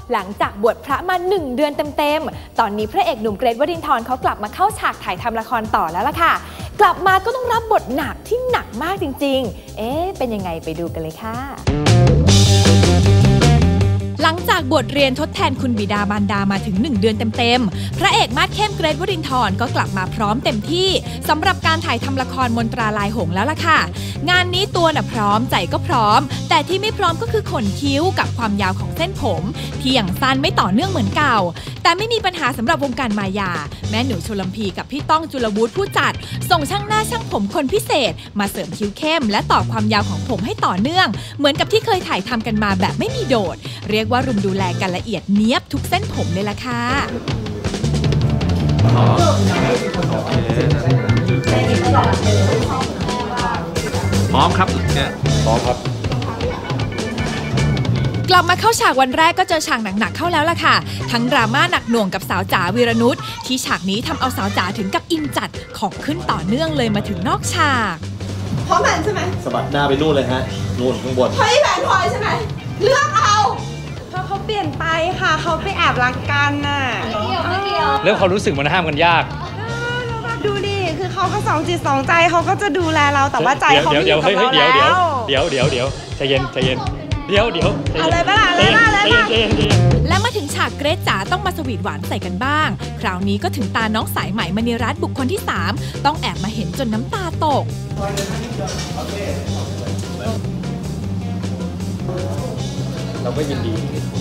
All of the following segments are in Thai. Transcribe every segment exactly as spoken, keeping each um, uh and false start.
หลังจากบวชพระมาหนึ่งเดือนเต็มๆตอนนี้พระเอกหนุ่มเกรท วรินทร์เขากลับมาเข้าฉากถ่ายทำละครต่อแล้วล่ะค่ะกลับมาก็ต้องรับบทหนักที่หนักมากจริงๆเอ๊ะเป็นยังไงไปดูกันเลยค่ะหลังจากบวชเรียนทดแทนคุณบิดามารดามาถึงหนึ่งเดือนเต็มๆพระเอกมาสเข้มเกรท วรินทร์ก็กลับมาพร้อมเต็มที่สำหรับการถ่ายทำละครมนตราลายหงส์แล้วล่ะค่ะงานนี้ตัวน่ะพร้อมใจก็พร้อมแต่ที่ไม่พร้อมก็คือขนคิ้วกับความยาวของเส้นผมที่ยังสั้นไม่ต่อเนื่องเหมือนเก่าแต่ไม่มีปัญหาสำหรับวงการมายาแม่หนูชลพีกับพี่ต้องจุลวุฒิผู้จัดส่งช่างหน้าช่างผมคนพิเศษมาเสริมคิ้วเข้มและต่อความยาวของผมให้ต่อเนื่องเหมือนกับที่เคยถ่ายทำกันมาแบบไม่มีโดดเรียกว่ารุมดูแลกันละเอียดเนียบทุกเส้นผมเลยล่ะค่ะพร้อมครับพร้อมครับกลับมาเข้าฉากวันแรกก็เจอฉากหนักๆเข้าแล้วล่ะค่ะทั้งดราม่าหนักหน่วงกับสาวจ๋าวีรนุชที่ฉากนี้ทำเอาสาวจ๋าถึงกับอินจัดของขึ้นต่อเนื่องเลยมาถึงนอกฉากพร้อมแผนใช่ไหมสะบัดหน้าไปนู่นเลยฮะนู่นข้างบนเฮ้ยแผนพลอยใช่ไหมเลือกเอาเพราะเขาเปลี่ยนไปค่ะเขาไปแอบรักกันน่ะไม่เกี่ยวไม่เกี่ยวเรื่องความรู้สึกมันห้ามกันยากดูดิคือเขาเขาสองจิตสองใจเขาก็จะดูแลเราแต่ว่าใจเขาไม่อยู่กับเราแล้วเดี๋ยวเดี๋ยวเดี๋ยวใจเย็นใจเย็นเดี๋ยวเดี๋ยวอะไรบ้างอะไรบ้างอะไรบ้างและมาถึงฉากเกรทจ๋าต้องมาสวีทหวานใส่กันบ้างคราวนี้ก็ถึงตาน้องสายไหมมณีรัตน์บุคคลที่สามต้องแอบมาเห็นจนน้ำตาตกเราก็ยินดี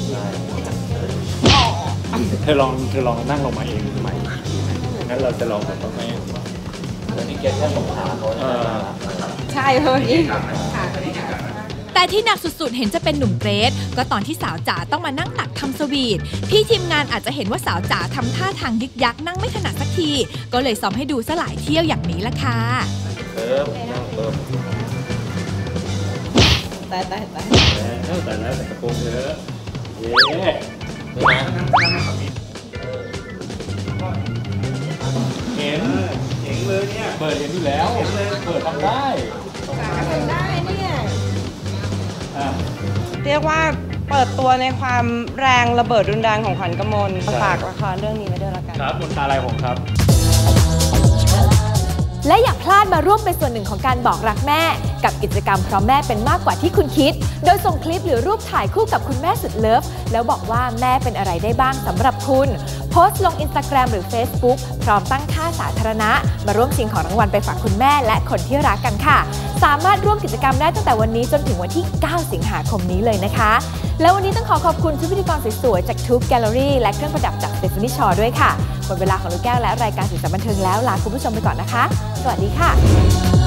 เธอลองเธอลองนั่งลงมาเองใหม่งั้นเราจะลองแบบตรงนี้วันนี้แกแค่สงขาเขาใช่เฮ้ยแต่ที่หนักสุดๆเห็นจะเป็นหนุ่มเกรทก็ตอนที่สาวจ๋าต้องมานั่งตักทำสวีทพี่ทีมงานอาจจะเห็นว่าสาวจ๋าทำท่าทางยึกยักนั่งไม่ถนัดสักทีก็เลยซ้อมให้ดูซะหลายเที่ยวอย่างนี้ละค่ะเริ่มเริ่มตายตายตายแล้วแต่แล้วแต่กระโปรงเยอะเย้เห็นเห็นเลยเนี่ยเปิดเห็นอยู่แล้วเปิดทำได้ทำได้เนี่ยเรียกว่าเปิดตัวในความแรงระเบิดรุนแรงของขวัญกมลฝากละครเรื่องนี้ไว้ด้วยละกันครับมนตราลายหงส์ครับและอย่าพลาดมาร่วมเป็นส่วนหนึ่งของการบอกรักแม่กับกิจกรรมเพราะแม่เป็นมากกว่าที่คุณคิดโดยส่งคลิปหรือรูปถ่ายคู่กับคุณแม่สุดเลิฟแล้วบอกว่าแม่เป็นอะไรได้บ้างสำหรับคุณโพสต์ลง อินสตาแกรม หรือ เฟซบุ๊ก พร้อมตั้งค่าสาธารณะมาร่วมชิงของรางวัลไปฝากคุณแม่และคนที่รักกันค่ะสามารถร่วมกิจกรรมได้ตั้งแต่วันนี้จนถึงวันที่เก้าสิงหาคมนี้เลยนะคะแล้ววันนี้ต้องขอขอบคุณชุดพิธีกรสวยๆจากทูบแกลเลอรี่และเครื่องประดับจากสเตฟานีชอด้วยค่ะหมดเวลาของลูกแก้วและรายการสื่อสารบันเทิงแล้วลาคุณผู้ชมไปก่อนนะคะสวัสดีค่ะ